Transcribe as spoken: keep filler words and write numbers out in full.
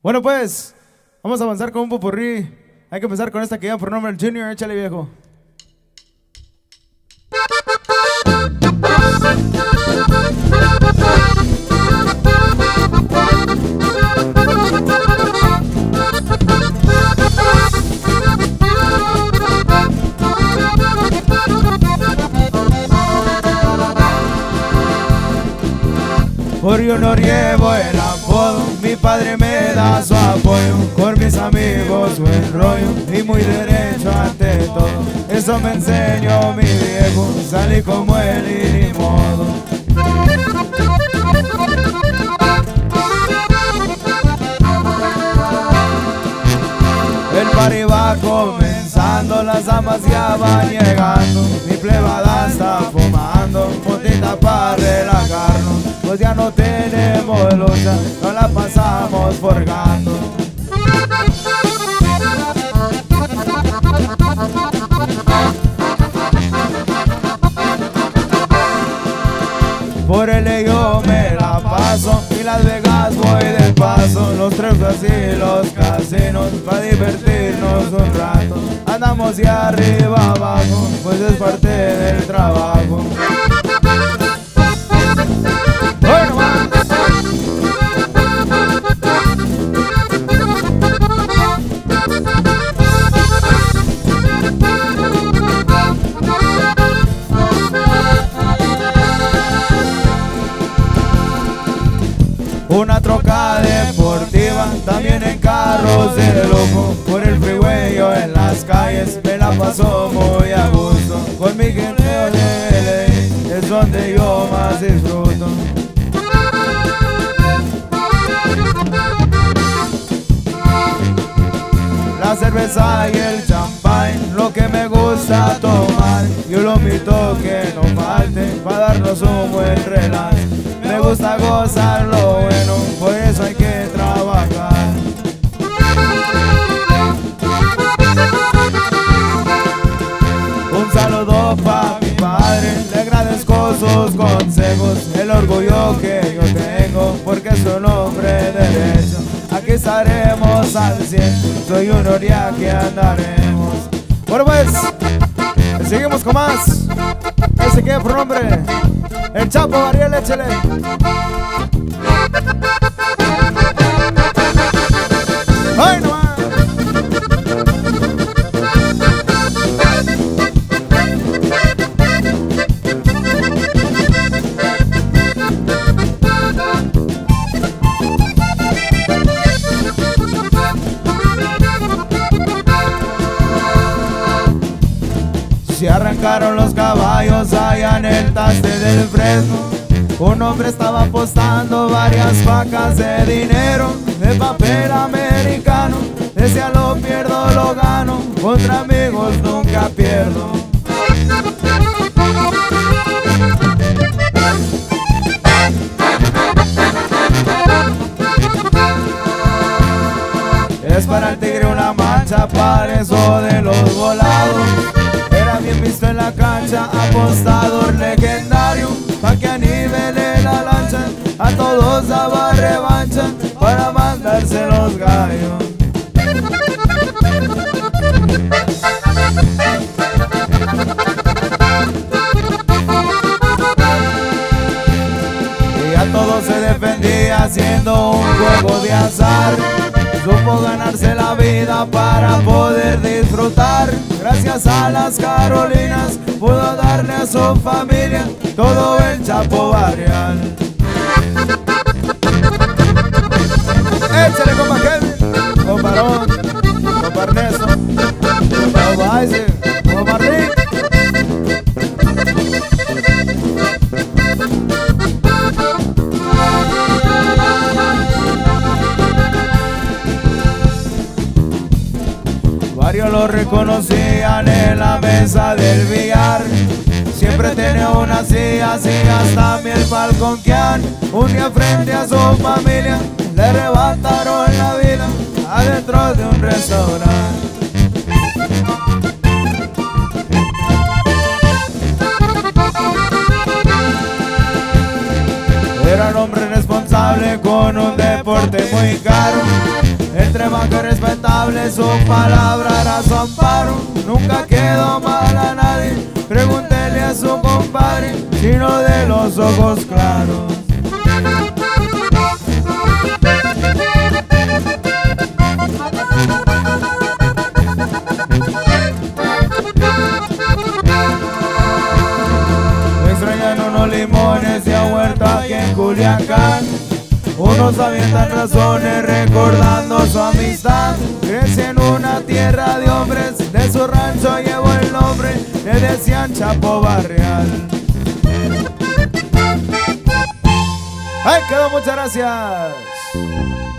Bueno, pues, vamos a avanzar con un popurrí. Hay que empezar con esta que lleva por nombre el Junior. Échale, viejo. Por Junior llevo el apodo, mi padre me da su apoyo, con mis amigos buen rollo y muy derecho ante todo. Eso me enseñó mi viejo, salí como él y ni modo. El party va comenzando, las damas ya van llegando, mi plebada está fumando, motita para relajarnos, pues ya no tenemos lucha, no la pasamos forgando. Por el yo me la paso y Las Vegas voy de paso, los trefos y los casinos para divertirnos un rato. Andamos de arriba abajo, pues es parte del trabajo. Bueno, una troca deportiva, también en carros de lujo, por el freeway o en las calles me la paso muy a gusto. Con mi gente de L A es donde yo más disfruto. La cerveza y el champán, lo que me gusta tomar, yo lo invito que no falte para darnos un buen relax. Me gusta gozar lo bueno, por eso hay que trabajar. Un saludo pa' mi padre, le agradezco sus consejos, el orgullo que yo tengo, porque es un hombre derecho. Aquí estaremos al cien, soy un oria que andaremos. Bueno pues, seguimos con más. Ese que por nombre el Chapo Ariel, échale. ¡Ay, no! Se arrancaron los caballos allá en el taste del Fresno. Un hombre estaba apostando varias vacas de dinero, de papel americano. Decía lo pierdo, lo gano, contra amigos nunca pierdo. Es para el tigre una mancha, para eso de los volados. Era bien visto en la cancha, apostador legendario, pa' que anivele la lancha, a todos daba revancha, para mandarse los gallos. Y a todos se defendía haciendo un juego de azar. Supo ganarse la vida para poder disfrutar. Gracias a las Carolinas pudo darle a su familia todo el Chapo barrial. Échale compa Kevin, compa Barón, compa Ernesto, compa Isaac, compa Rick. Varios lo reconocían en la mesa del billar. Siempre tenía una silla, sillas también balconquean. Un día frente a su familia le arrebataron la vida adentro de un restaurante. Era un hombre responsable con un deporte muy caro. de su palabra era su amparo, nunca quedó mal a nadie. Pregúntele a su compadre, sino de los ojos claros. Me extrañan unos limones de a huerta aquí en Culiacán. Unos avientan razones recordando su amistad. Crece en una tierra de hombres, de su rancho llevó el nombre, le decían Chapo Barrial. ¡Ay, quedó! Muchas gracias.